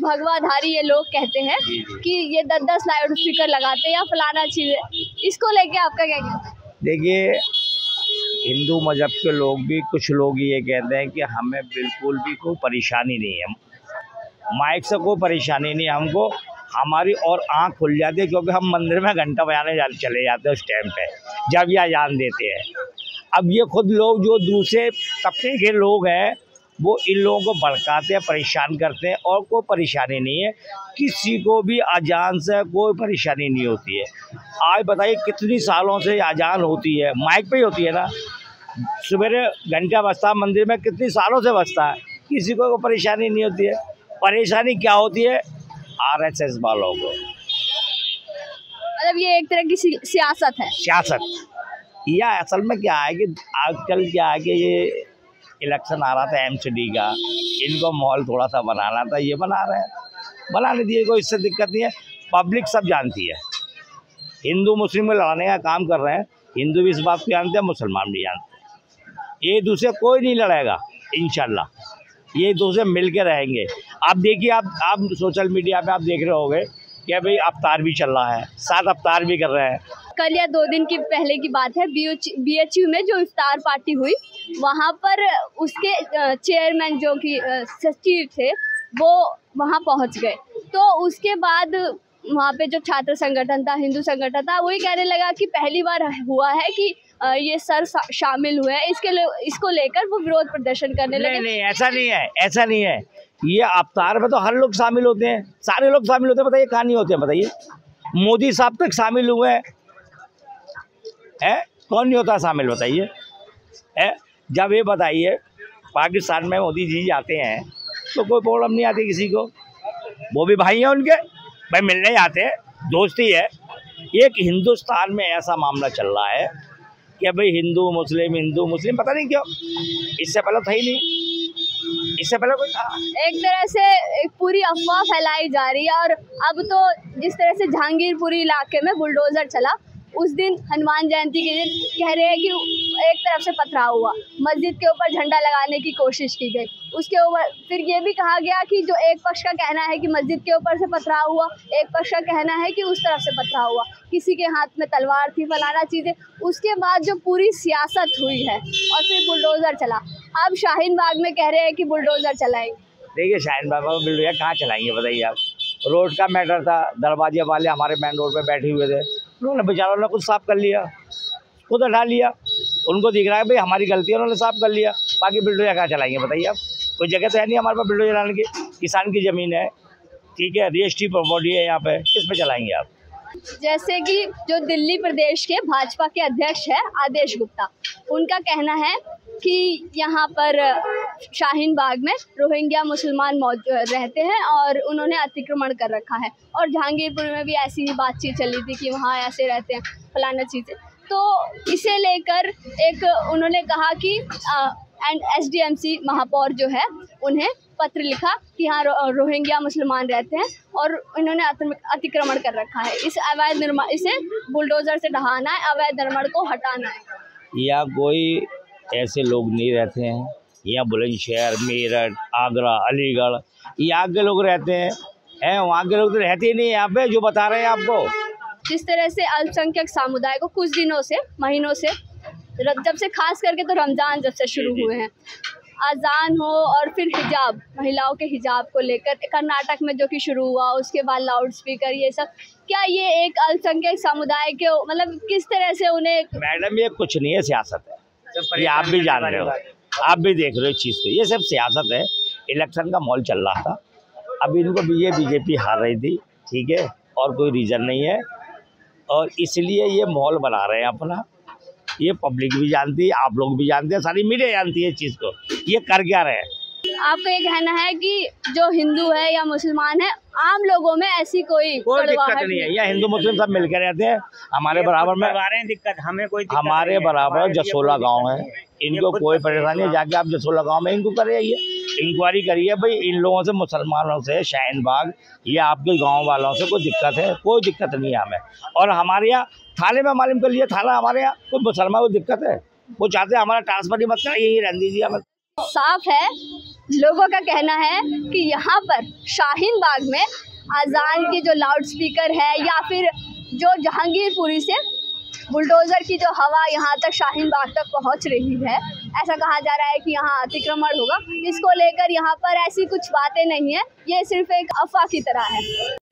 भगवाधारी ये लोग कहते हैं कि ये 10-10 लाउड स्पीकर लगाते हैं या फलाना चीज़, इसको लेके आपका क्या कहना है? देखिए, हिंदू मजहब के लोग भी, कुछ लोग ये कहते हैं कि हमें बिल्कुल भी कोई परेशानी नहीं है, माइक से कोई परेशानी नहीं हमको, हमारी और आँख खुल जाती है, क्योंकि हम मंदिर में घंटा बजाने चले जाते हैं उस टाइम पे जब ये अजान देते हैं। अब ये खुद लोग जो दूसरे तबके के लोग हैं वो इन लोगों को भड़काते हैं, परेशान करते हैं, और कोई परेशानी नहीं है, किसी को भी अजान से कोई परेशानी नहीं होती है। आज बताइए कितनी सालों से अजान होती है, माइक पे ही होती है ना, सवेरे घंटा बजता है मंदिर में, कितनी सालों से बजता है, किसी को कोई परेशानी नहीं होती है। परेशानी क्या होती है? RSS वालों को। मतलब ये एक तरह की सियासत है। सियासत या असल में क्या है कि आजकल क्या है कि ये इलेक्शन आ रहा था MCD का, इनको माहौल थोड़ा सा बनाना था, ये बना रहे हैं, बनाने दिए, कोई इससे दिक्कत नहीं है। पब्लिक सब जानती है, हिंदू मुस्लिम को लड़ाने का काम कर रहे हैं, हिंदू भी इस बात को जानते हैं, मुसलमान भी जानते हैं, ये दूसरे कोई नहीं लड़ेगा इंशाल्लाह, ये दूसरे मिल के रहेंगे। आप देखिए, आप सोशल मीडिया पे आप देख रहे होंगे कि भाई अवतार भी चल रहा है, 7 अवतार भी कर रहे हैं। कल या 2 दिन की पहले की बात है, BHU में जो इफ्तार पार्टी हुई, वहाँ पर उसके चेयरमैन जो कि सचिव थे वो वहाँ पहुँच गए। तो उसके बाद वहाँ पे जो छात्र संगठन था, हिंदू संगठन था, वही कहने लगा कि पहली बार हुआ है कि ये सर शामिल हुए हैं, इसको लेकर वो विरोध प्रदर्शन करने लगे। नहीं, ऐसा नहीं है, ऐसा नहीं है। ये अवतार में तो हर लोग शामिल होते हैं, सारे लोग शामिल होते हैं। बताइए कहाँ नहीं होते हैं? बताइए, मोदी साहब तक शामिल हुए हैं, कौन नहीं होता शामिल? बताइए, जब ये बताइए पाकिस्तान में मोदी जी जाते हैं तो कोई प्रॉब्लम नहीं आती किसी को, वो भी भाई हैं उनके, भाई मिलने जाते हैं, दोस्ती है। एक हिंदुस्तान में ऐसा मामला चल रहा है कि भाई हिंदू मुस्लिम पता नहीं क्यों, इससे पहले था ही नहीं, इससे पहले कोई था। एक तरह से एक पूरी अफवाह फैलाई जा रही है। और अब तो जिस तरह से जहांगीरपुरी इलाके में बुलडोजर चला, उस दिन हनुमान जयंती के दिन कह रहे हैं कि एक तरफ से पथराव हुआ, मस्जिद के ऊपर झंडा लगाने की कोशिश की गई, उसके ऊपर फिर ये भी कहा गया कि जो एक पक्ष का कहना है कि मस्जिद के ऊपर से पथराव हुआ, एक पक्ष का कहना है कि उस तरफ से पथराव हुआ, किसी के हाथ में तलवार थी, फलाना चीज़ें। उसके बाद जो पूरी सियासत हुई है और फिर बुलडोज़र चला, अब शाहीन बाग में कह रहे हैं कि बुलडोज़र चलाएंगे। देखिए, शाहीन बाग में बुलडोज़र कहाँ चलाएंगे बताइए आप? रोड का मैटर था, दरवाजे वाले हमारे मेन रोड पे बैठे हुए थे, उन्होंने बेचारों ने कुछ साफ कर लिया, खुद हटा लिया, उनको दिख रहा है भाई हमारी गलती है, उन्होंने साफ कर लिया। बाकी बुलडोज़र कहाँ चलाएंगे बताइए आप? कोई जगह तो है नहीं हमारे पास बुलडोज़र चलाने की, किसान की ज़मीन है, ठीक है, रजिस्ट्री प्रॉपर्टी है यहाँ पे, किस पे चलाएंगे आप? जैसे कि जो दिल्ली प्रदेश के भाजपा के अध्यक्ष है आदेश गुप्ता, उनका कहना है कि यहाँ पर शाहीन बाग में रोहिंग्या मुसलमान रहते हैं और उन्होंने अतिक्रमण कर रखा है, और जहांगीरपुर में भी ऐसी ही बातचीत चली थी कि वहाँ ऐसे रहते हैं, फलाना चीज़ें। तो इसे लेकर एक उन्होंने कहा कि SDMC महापौर जो है उन्हें पत्र लिखा कि हाँ रोहिंग्या मुसलमान रहते हैं और इन्होंने अतिक्रमण कर रखा है, इस अवैध निर्माण, इसे बुलडोज़र से ढहाना है, अवैध निर्माण को हटाना है। या कोई ऐसे लोग नहीं रहते हैं, यहाँ बुलंदशहर, मेरठ, आगरा, अलीगढ़ यहाँ के लोग रहते हैं, वहाँ के लोग तो रहते ही नहीं यहाँ पे, जो बता रहे हैं आपको। जिस तरह से अल्पसंख्यक समुदाय को कुछ दिनों से, महीनों से, जब से खास करके तो रमज़ान जब से शुरू हुए हैं, अजान हो और फिर हिजाब, महिलाओं के हिजाब को लेकर कर्नाटक में जो कि शुरू हुआ, उसके बाद लाउड स्पीकर, ये सब, क्या ये एक अल्पसंख्यक समुदाय के मतलब किस तरह से उन्हें? मैडम, ये कुछ नहीं है, सियासत है, ये आप भी जान रहे हो, आप भी देख रहे हो इस चीज़ को, ये सब सियासत है। इलेक्शन का माहौल चल रहा था, अब इनको BJP हार रही थी, ठीक है, और कोई रीज़न नहीं है, और इसलिए ये माहौल बना रहे हैं अपना। ये पब्लिक भी जानती है, आप लोग भी जानते हैं, सारी मीडिया जानती है इस चीज़ को, ये कर क्या रहे हैं। आपका ये कहना है कि जो हिंदू है या मुसलमान है, आम लोगों में ऐसी कोई दिक्कत नहीं है, यहाँ हिंदू मुस्लिम सब मिलकर रहते हैं, हमारे बराबर में दिक्कत हमें कोई दिक्कत हमारे बराबर जसोला गांव है, इनको कोई परेशानी है, जाके आप जसोला गांव में इनको करिए, इंक्वायरी करिए भाई इन लोगों से, मुसलमानों से, शाहीन बाग या आपके गाँव वालों से कोई दिक्कत है? कोई दिक्कत नहीं है हमें। और हमारे यहाँ थाने में मालूम कर लिया, थाना हमारे यहाँ, कोई मुसलमान को दिक्कत है? वो चाहते हैं हमारा ट्रांसफर ही मत कर, यही रहने दीजिए हमें। साफ है लोगों का कहना है कि यहाँ पर शाहीन बाग में अजान की जो लाउड स्पीकर है या फिर जो जहांगीरपुरी से बुलडोज़र की जो हवा यहाँ तक शाहीन बाग तक पहुँच रही है, ऐसा कहा जा रहा है कि यहाँ अतिक्रमण होगा। इसको लेकर यहाँ पर ऐसी कुछ बातें नहीं है, ये सिर्फ एक अफवाह की तरह है।